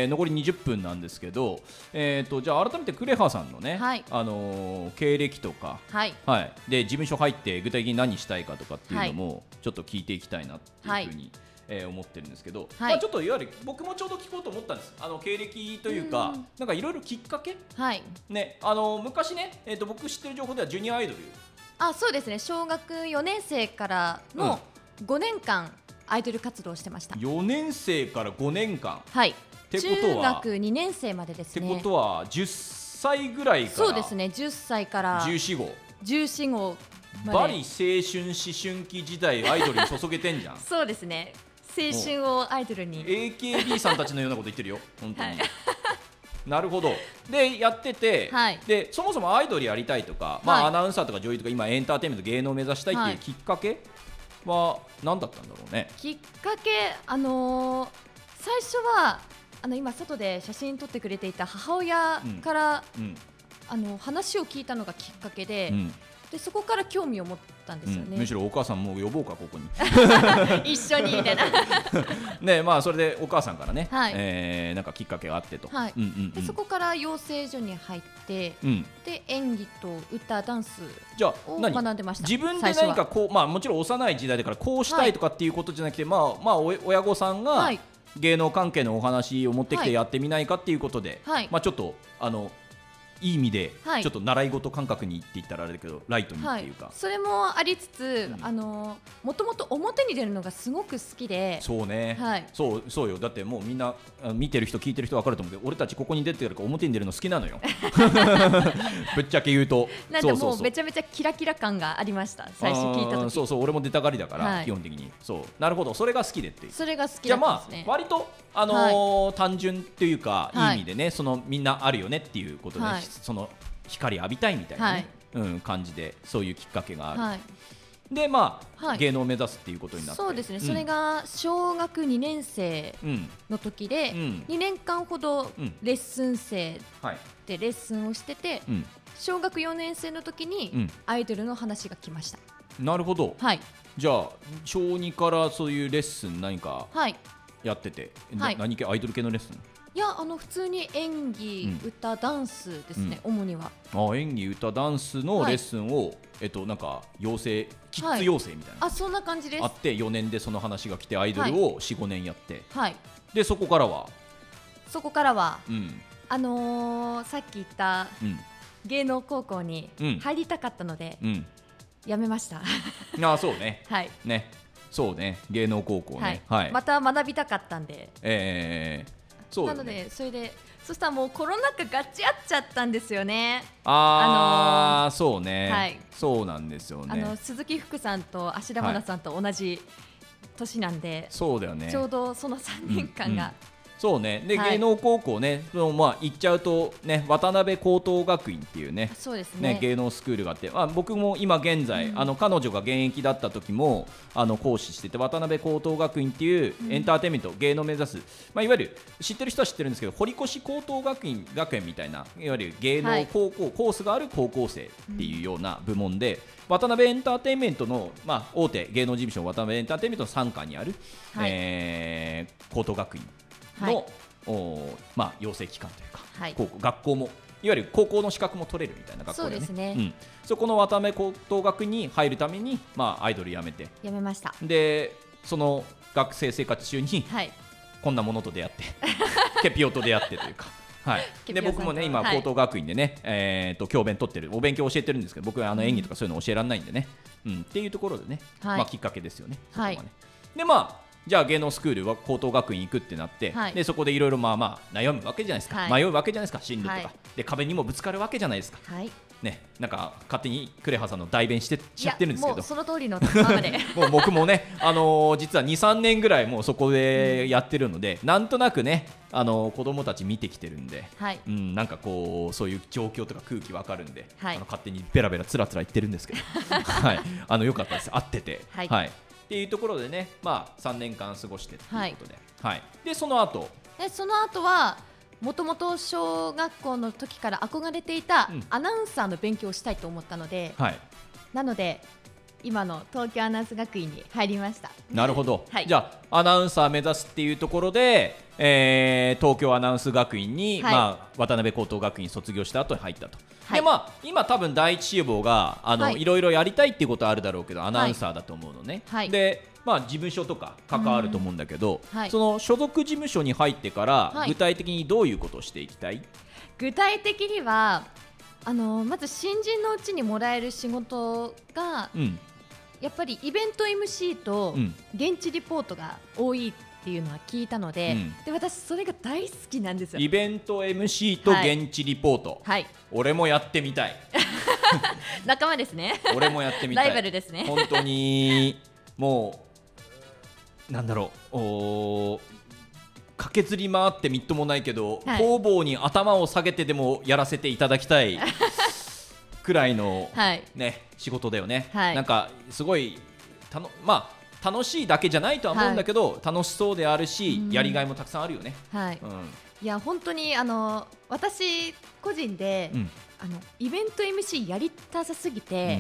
残り20分なんですけど、じゃあ改めてクレハさんのね、経歴とか、で事務所入って具体的に何したいかとかっていうのもちょっと聞いていきたいなっていうふうに、思ってるんですけど、ちょっといわゆる僕もちょうど聞こうと思ったんです。経歴というか、なんかいろいろきっかけ、ね、昔ね、僕知ってる情報ではジュニアアイドル。
そうですね。小学4年生からの、5年間アイドル活動をしてました。
4年生から5年間。
はい。
ってことは
中学2年生までですね。
ってことは10歳ぐらいから。
そうですね。10歳から
14号。
14号まで。
バリ青春思春期時代アイドルに注げてんじゃん。
そうですね。青春をアイドルに。
AKB さんたちのようなこと言ってるよ。本当に。なるほど。でやってて、でそもそもアイドルやりたいとか、アナウンサーとか女優とか今エンターテインメント芸能を目指したいっていうきっかけは何だったんだろうね。
きっかけ、最初は今外で写真撮ってくれていた母親から、話を聞いたのがきっかけで、でそこから興味を持ったんですよね。
むしろお母さんもう呼ぼうかここに
一緒にみたいな
ね、それでお母さんからね、なんかきっかけがあってと、
でそこから養成所に入って、で演技と歌ダンスを学んでました。
自分で何かこう、もちろん幼い時代だからこうしたいとかっていうことじゃなくて、親御さんが芸能関係のお話を持ってきてやってみないかっていうことで、ちょっといい意味でちょっと習い事感覚にいっていったらあれだけどライトにっていうか、
それもありつつ、もともと表に出るのがすごく好きで。
そうね、そうよ。だってもうみんな見てる人聞いてる人分かると思うけど、俺たちここに出てるから表に出るの好きなのよぶっちゃけ言うと。
なんかもうめちゃめちゃキラキラ感がありました、最初聞いた時。
そう俺も出たがりだから、基本的に。なるほど、それが好きでっていう。
それが好きだったんですね。
じゃあ割と単純っていうか、いい意味でね、そのみんなあるよねっていうことで、その光浴びたいみたいなね、感じでそういうきっかけがある。で芸能を目指すっていうことになって。
そうですね。それが小学2年生の時で、2年間ほどレッスン生でレッスンをしてて、小学4年生の時にアイドルの話が来ました。
なるほど。じゃあ小2からそういうレッスン何かやってて、何系アイドル系のレッスン？
いや、普通に演技、歌、ダンスですね、主には。
演技、歌、ダンスのレッスンを、なんか養成、キッズ養成みたいな、
そんな感じです。
あって4年でその話が来てアイドルを4、5年やって、でそこからは、
さっき言った芸能高校に入りたかったので、やめました
そうね、ね、そうね、芸能高校ね、
また学びたかったんで。
な
のでそしたらもうコロナ禍ガチ合っちゃったんですよね。
そうね、そうなんですよね。
鈴木福さんと芦田愛菜さんと同じ年なんで、
そうだよね。
ちょうどその3年間が
そうね。で、
はい
芸能高校ね、まあ言っちゃうとね、渡辺高等学院っていうね、
そうですね。
芸能スクールがあって、僕も今現在、彼女が現役だった時も講師してて、渡辺高等学院っていうエンターテインメント、芸能を目指す、いわゆる知ってる人は知ってるんですけど、堀越高等学園みたいな、いわゆる芸能高校、コースがある高校生っていうような部門で、渡辺エンターテインメントの、大手芸能事務所渡辺エンターテインメントの傘下にある、高等学院の、養成機関というか、高校、学校もいわゆる高校の資格も取れるみたいな学校で、ね、
そうですね、
そこの渡辺高等学院に入るために、アイドル辞め
ました。
でその学生生活中に、こんなものと出会ってケピオと出会ってというか。で僕もね今高等学院でね、教鞭取ってる、お勉強教えてるんですけど、僕は演技とかそういうの教えられないんでね、っていうところでね、きっかけですよね。でじゃあ芸能スクールは高等学院行くってなって、でそこでいろいろ悩むわけじゃないですか、迷うわけじゃないですか、進路とか、で壁にもぶつかるわけじゃないですか、ね、なんか勝手にクレハさんの代弁してちゃってるんですけど、
もうその通りのままで
もう僕もね、実は 2,3 年ぐらいもうそこでやってるので、なんとなくね子供たち見てきてるんで、なんかこうそういう状況とか空気わかるんで、勝手にベラベラつらつら言ってるんですけどよかったです、合ってて、っていうところでね、3年間過ごしてということで、でその後
はもともと小学校の時から憧れていたアナウンサーの勉強をしたいと思ったので、なので今の東京アナウンス学院に入りました。
なるほど、じゃあアナウンサー目指すっていうところで、東京アナウンス学院に、渡辺高等学院卒業した後に入ったと。で今多分第一志望がいろいろやりたいっていうことはあるだろうけど、アナウンサーだと思うのね、で事務所とか関わると思うんだけど、その所属事務所に入ってから、具体的にどういうことをしていきたい？
具体的にはまず新人のうちにもらえる仕事が、やっぱりイベント MC と現地リポートが多いっていうのは聞いたので、で私それが大好きなんですよ。
イベント MC と現地リポート、俺もやってみたい
仲間ですね
俺もやってみたい、
ライバルですね
本当にもうなんだろう、駆けずり回ってみっともないけど、方々に頭を下げてでもやらせていただきたいくらいの、仕事だよね、なんかすごい楽しいだけじゃないとは思うんだけど、楽しそうであるし、やりがいもたくさんあるよね。い
や本当に私個人で、イベント MC やりたさすぎて、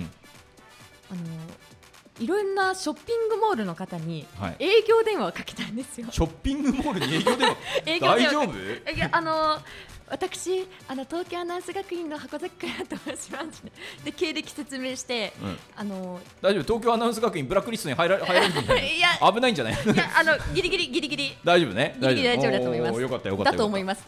いろんなショッピングモールの方に営業電話をかけたんですよ。
ショッピングモールに営業電話大丈夫？
いや私東京アナウンス学院の箱崎からと申しますで経歴説明して、
大丈夫？東京アナウンス学院ブラックリストに入られるんじゃない？危ないんじゃない？いや
ギリギリ
大丈夫ね。
ギリギリ大丈夫だと思います。
よかったよかった。
だと思いますです。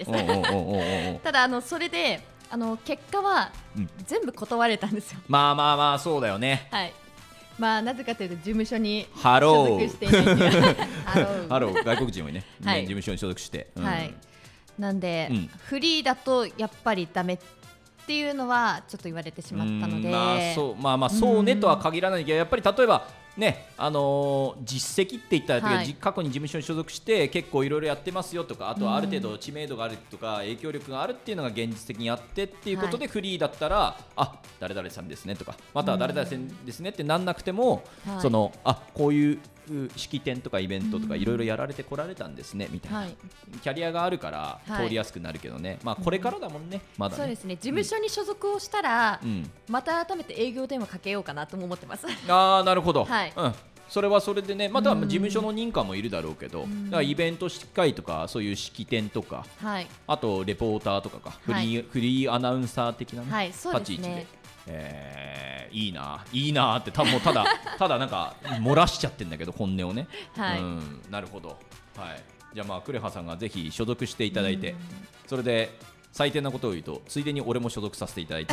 ただそれで結果は全部断れたんですよ。
まあそうだよね。
なぜかというと事務所に所属していない
ハロー外国人もね、事務所に所属して、
なんで、フリーだとやっぱりダメっていうのはちょっと言われてしまったので、
そうねとは限らないけど、やっぱり例えばね、実績って言ったら、過去に事務所に所属して結構いろいろやってますよとか、あとはある程度知名度があるとか影響力があるっていうのが現実的にあってっていうことで、フリーだったら誰々さんですねとか、または誰々さんですねってなんなくても、こういう式典とかイベントとかいろいろやられてこられたんですねみたいな、キャリアがあるから通りやすくなるけどね、これからだもんね、まだね。
そうですね、事務所に所属をしたら、また改めて営業電話かけようかなとも思ってます。
なるほど、それはそれでね、または事務所の認可もいるだろうけど、だからイベント会とかそういう式典とか、あとレポーターとかか、フリーアナウンサー的な、立ち位置で、いいなってもうただなんか漏らしちゃってんだけど本音をね、なるほど、じゃあクレハさんがぜひ所属していただいて、それで最低なことを言うとついでに俺も所属させていただいて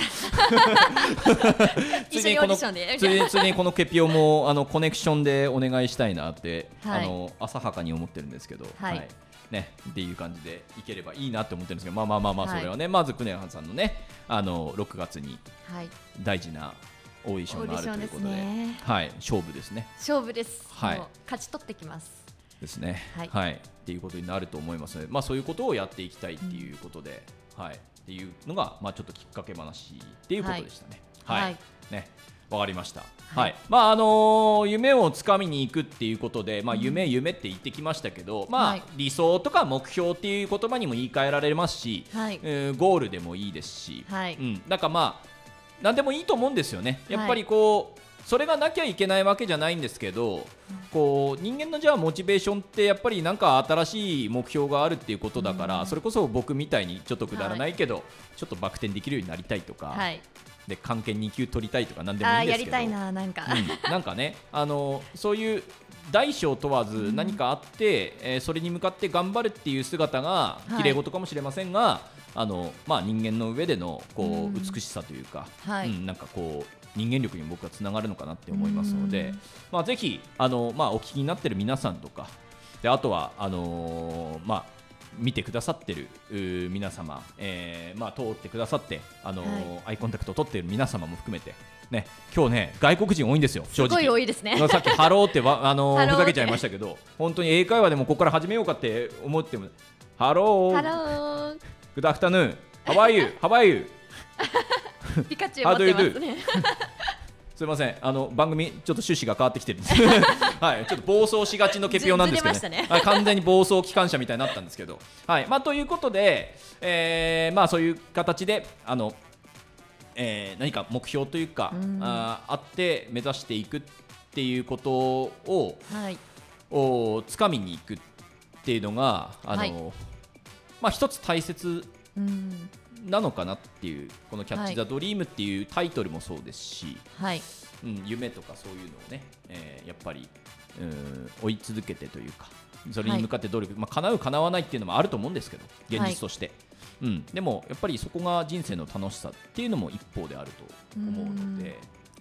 ついでにこのケピオもコネクションでお願いしたいなって、浅はかに思ってるんですけど、っていう感じでいければいいなって思ってるんですけど、それはね、まずクレハさんのね6月に大事なオーディションがあるということで、勝負ですね。
勝負です。勝ち取ってきます。
ですね。はい、っていうことになると思いますので、まあ、そういうことをやっていきたいっていうことで、はい、っていうのが、まあ、ちょっときっかけ話っていうことでしたね。はい、ね、わかりました。はい、まあ夢をつかみに行くっていうことで、まあ、夢って言ってきましたけど、まあ、理想とか目標っていう言葉にも言い換えられますし、ゴールでもいいですし、なんかまあ何でもいいと思うんですよね。やっぱりこう、それがなきゃいけないわけじゃないんですけど、こう人間のじゃあモチベーションってやっぱりなんか新しい目標があるっていうことだから、それこそ僕みたいにちょっとくだらないけど、ちょっとバク転できるようになりたいとか、で漢検2級取りたいとか何でもいいんですけど、
やりたいな、なんか、
なんかね、そういう大小問わず何かあって、それに向かって頑張るっていう姿が綺麗事かもしれませんが、まあ、人間の上でのこう美しさというか、なんかこう人間力に僕はつながるのかなって思いますので、まあ、ぜひまあ、お聞きになっている皆さんとかで、あとはまあ、見てくださってる皆様、まあ、通ってくださってアイコンタクトを取っている皆様も含めて、ね、今日ね外国人多いんですよ、正直。
すごい多いですね。
さっきハローってふざけちゃいましたけど、本当に英会話でもここから始めようかって思っても、ハロー、グッドアフタヌーン、ハワイユー、ハワイユ
ー、ピカチュウ持ってますね。
すみません、番組ちょっと趣旨が変わってきてるんです、はい、ちょっと暴走しがちのケピオなんですけどね、完全に暴走機関車みたいになったんですけど、はい、まあ、ということで、まあ、そういう形で何か目標というか、あって目指していくっていうことを、つかみにいくっていうのがまあ、一つ大切なのかなっていう、このキャッチ・ザ・ドリームっていうタイトルもそうですし、夢とかそういうのをね、やっぱり追い続けてというか、それに向かって努力、まあ、叶う叶わないっていうのもあると思うんですけど、現実として、でもやっぱりそこが人生の楽しさっていうのも一方であると思うので、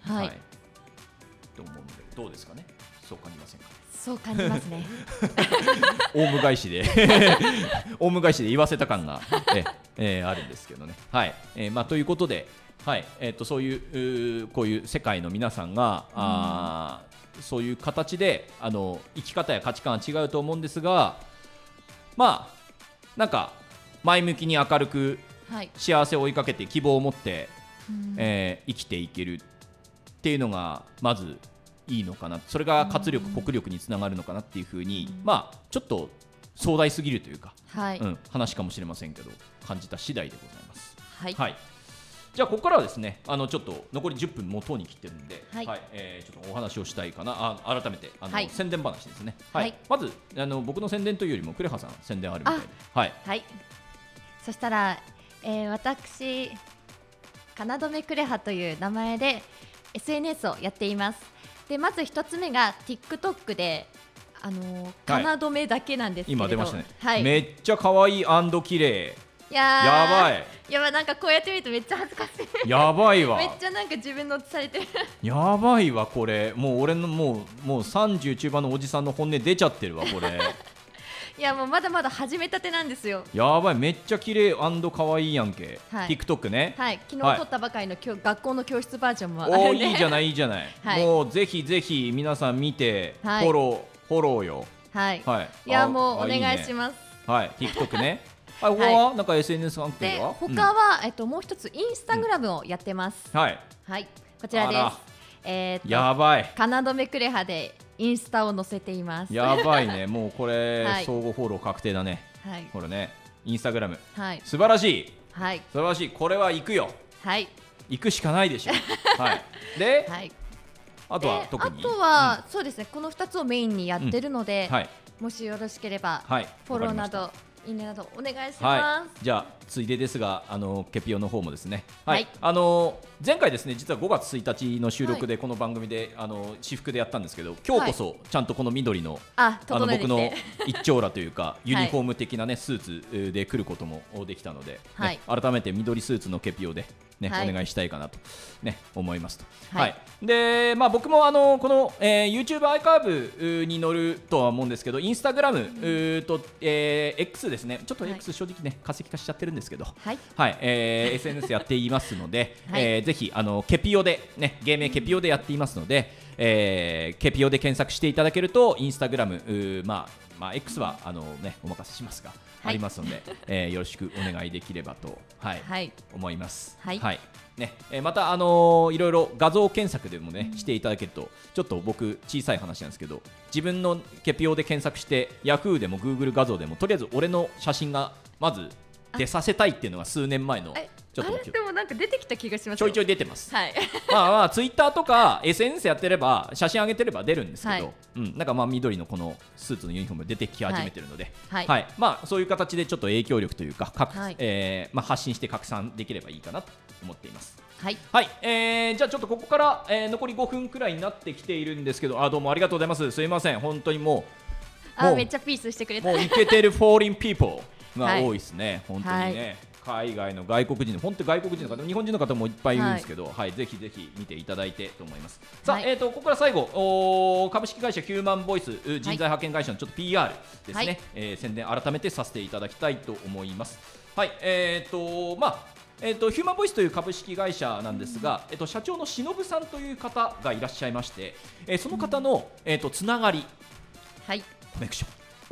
と思うので、どうですかね、そう感じませんか。
そう感じますね。
オウム返しで言わせた感があるんですけどね。はい、まあ、ということで、はい、そういうこういう世界の皆さんが、そういう形で生き方や価値観は違うと思うんですが、まあなんか前向きに明るく幸せを追いかけて希望を持って、生きていけるっていうのがまずいいのかな、それが活力、国力につながるのかなっていうふうに、まあ、ちょっと壮大すぎるというか、話かもしれませんけど感じた次第でございます。はい、じゃあここからはですね、ちょっと残り10分もうとうに切ってるんで、ちょっとお話をしたいかな。改めて宣伝話ですね。まず僕の宣伝というよりもクレハさん宣伝あるみたいで、はい、
そしたら、私かなどめクレハという名前で SNS をやっています。でまず一つ目が TikTok でかなどめだけなんですけれど、
今出ましたね、めっちゃ可愛い&綺麗。やばい、
なんかこうやって見るとめっちゃ恥ずかしい。
やばいわ、
めっちゃなんか自分のされてる。
やばいわ、これもう俺のもう30中盤のおじさんの本音出ちゃってるわ、これ。
いやもうまだまだ始めたてなんですよ。
やばい、めっちゃ綺麗&可愛いやんけ。TikTok ね。
昨日撮ったばかりの学校の教室バージョンもあるんで。
いいじゃないいいじゃない。もうぜひぜひ皆さん見てフォローよ。
いやもうお願いします。
TikTok ね。他はなんか SNS 関係は？
他はもう一つインスタグラムをやってます。こちらです。
やばい。
かなどめクレハでインスタを載せています。
やばいね、もうこれ相互フォロー確定だね。これね、インスタグラム、素晴らしい、素晴らしい、これは行くよ。行くしかないでしょ。で、あとは特に、
あとはそうですね、この2つをメインにやってるので、もしよろしければフォローなどいいねなどお願いします。
じゃあついでですがケピオの方もですね、前回ですね、実は5月1日の収録でこの番組で私服でやったんですけど、今日こそちゃんとこの緑の僕の一丁羅というかユニフォーム的なねスーツで来ることもできたので、改めて緑スーツのケピオでお願いしたいかなと思いますと。で僕もこのYouTube アーカイブに載るとは思うんですけど、インスタグラムと Xですね、ちょっと X 正直ね化石化しちゃってるんですけど、SNS やっていますので、ぜひケピオでね、芸名ケピオでやっていますので、ケピオで検索していただけるとインスタグラム、 まあ X はお任せしますが、ありますので、よろしくお願いできればと、思います。ね、またいろいろ画像検索でもねしていただけると、ちょっと僕小さい話なんですけど、自分のケピオで検索して Yahoo でも Google 画像でもとりあえず俺の写真がまず出させたいっていうのが数年前のちょっと
あれでもなんか出てきた気がしますよ。
ちょいちょい出てます。まあツイッターとか SNS やってれば写真上げてれば出るんですけど、なんかまあ緑のこのスーツのユニフォーム出てき始めてるので、まあそういう形でちょっと影響力というかまあ発信して拡散できればいいかなと思っています。じゃあちょっとここから、残り5分くらいになってきているんですけど、どうもありがとうございます。すみません、本当にもう
めっちゃピースしてくれた。
もうイケてるフォーリンピーポーが多いですね、本当にね。海外の外国人、本当に外国人の方、日本人の方もいっぱいいるんですけど、ぜひぜひ見ていただいてと思います。さあ、ここから最後、株式会社ヒューマンボイス人材派遣会社のちょっと PR ですね、宣伝改めてさせていただきたいと思います。まあヒューマンボイスという株式会社なんですが、社長の忍さんという方がいらっしゃいまして、その方の、つながり、コネクション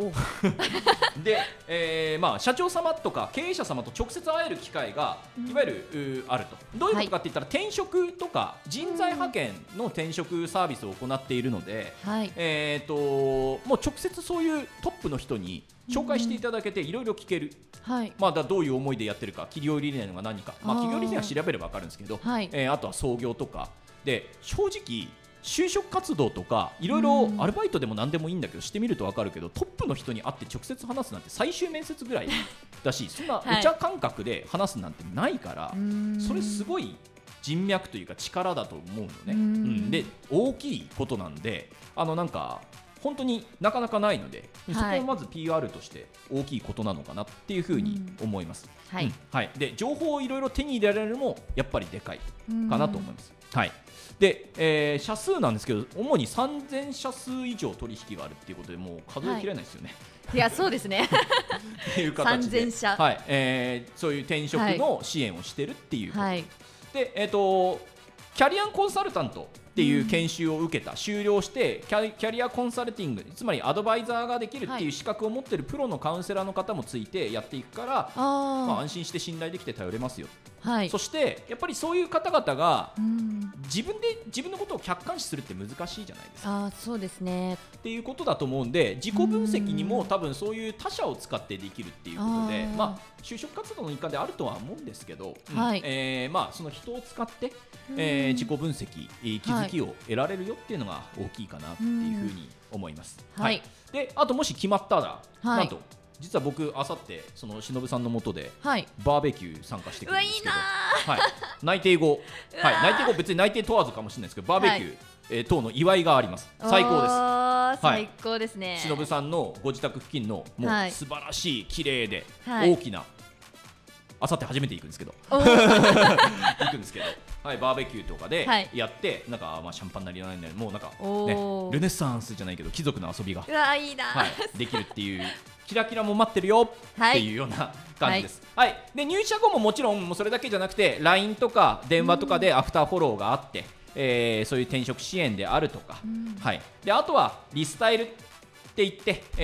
で、まあ、社長様とか経営者様と直接会える機会がいわゆるあると。どういうことかって言ったら、転職とか人材派遣の転職サービスを行っているので、もう直接そういうトップの人に紹介していただけていろいろ聞ける、まあ、どういう思いでやってるか、企業理念が何か、まあ、企業理念は調べれば分かるんですけど、あとは創業とかで、正直就職活動とかいろいろアルバイトでも何でもいいんだけどしてみると分かるけど、トップの人に会って直接話すなんて最終面接ぐらいだし、そんなお茶感覚で話すなんてないから、それすごい人脈というか力だと思うのね。で大きいことなんで、なんか本当になかなかないので、そこをまず PR として大きいことなのかなっていうふうに思います。で情報をいろいろ手に入れられるのもやっぱりでかいかなと思います。で、社数なんですけど、主に3000社数以上取引があるっていうことで、もう数えきれないですよね。
いや、そうですね
っていう形で
3000社、
そういう転職の支援をしてるっていうことで、キャリアコンサルタントっていう研修を受けた、修了してキャリアコンサルティング、つまりアドバイザーができるっていう資格を持っているプロのカウンセラーの方もついてやっていくから、まあ、安心して信頼できて頼れますよ。そしてやっぱりそういう方々が自分のことを客観視するって難しいじゃないですか。
そうですね
っていうことだと思うんで、自己分析にも多分そういう他者を使ってできるっていうことで、まあ、就職活動の一環であるとは思うんですけど、まあ、その人を使って、自己分析、気づきを得られるよっていうのが大きいかなっていうふうに思います。で、あともし決まったら、なんと実は僕あさってその忍さんの下でバーベキュー参加してくるんですけど、内定後、内定後別に内定問わずかもしれないですけど、バーベキュー、等の祝いがあります。最高です。
最高ですね。
忍さんのご自宅付近のもう素晴らしい綺麗で大きな、あさって初めて行くんですけど行くんですけど、バーベキューとかでやって、なんかまあシャンパンなりなんなり、もうなんかね、ルネッサンスじゃないけど貴族の遊びができるっていう、キラキラも待ってるよっていうような感じです。で入社後ももちろんもうそれだけじゃなくて LINE とか電話とかでアフターフォローがあって、そういう転職支援であるとか、であとはリスタイルって言って、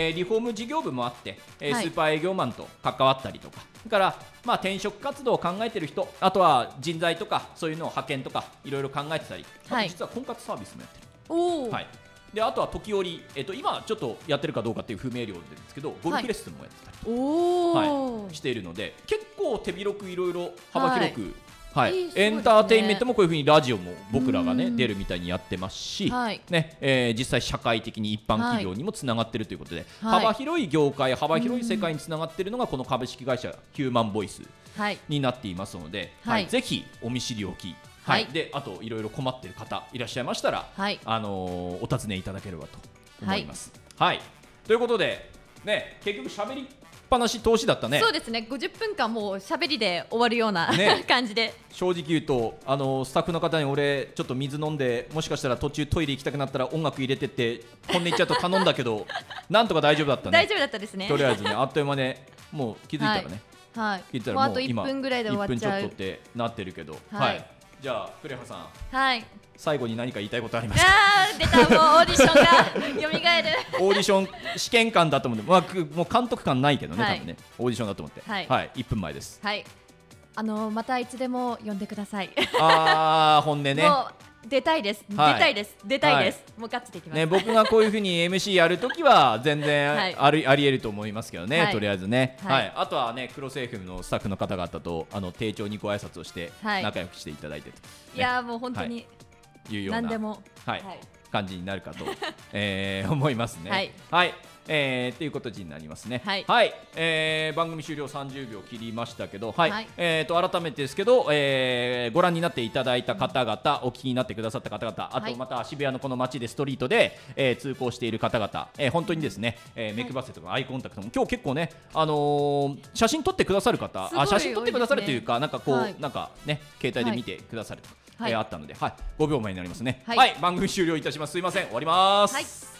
リフォーム事業部もあって、スーパー営業マンと関わったりとか、だから、まあ、転職活動を考えている人、あとは人材とかそういうのを派遣とかいろいろ考えてたり、実は婚活サービスもやってる。であとは時折、今ちょっとやってるかどうかっていう不明瞭ですけど、ゴルフレッスンもやってたりしているので、結構手広くいろいろ幅広く、エンターテインメントもこういうふうにラジオも僕らがね出るみたいにやってますし、実際社会的に一般企業にもつながってるということで、幅広い業界、幅広い世界につながっているのがこの株式会社ヒューマンボイスになっていますので、ぜひお見知りおき、であといろいろ困っている方いらっしゃいましたら、お尋ねいただければと思います。ということで、ね、結局喋りっぱなし投資だったね。
そうですね、50分間もう喋りで終わるような、感じで、
正直言うとスタッフの方に俺ちょっと水飲んで、もしかしたら途中トイレ行きたくなったら音楽入れてって本音言っちゃうと頼んだけどなんとか大丈夫だったね。
大丈夫だったですね。
とりあえずね、あっという間でもう気づいたらね、
もうあと1分ぐらいで終わっちゃう。
1分ちょっとってなってるけど、 じゃあクレハさん、
はい、
最後に何か言いたいことありますか？
出た、もうオーディションが蘇る
オーディション試験官だと思って、もう監督官ないけどね、多分ね、オーディションだと思って、はい、1分前です。
はい、またいつでも呼んでください。
あー、本音ね。も
う出たいです、出たいです、出たいです、もうガッツでいきます。
ね、僕がこういう風に MC やるときは全然あり得ると思いますけどね、とりあえずね。はい、あとはね、クロス FM のスタッフの方々と丁重にご挨拶をして仲良くしていただいてと。
いやもう本当にいうような何でも
感じになるかと思いますね。はい。ということになりますね。はい、番組終了30秒切りましたけど、改めてですけど、ご覧になっていただいた方々、お聞きになってくださった方々、あとまた渋谷のこの街でストリートで、通行している方々、本当にですね、目配せとかアイコンタクトも今日結構ね、写真撮ってくださる方、写真撮ってくださるというか、なんかこう、なんかね、携帯で見てくださるとか、あったので、5秒前になりますね。番組終了いたします。すいません、終わります。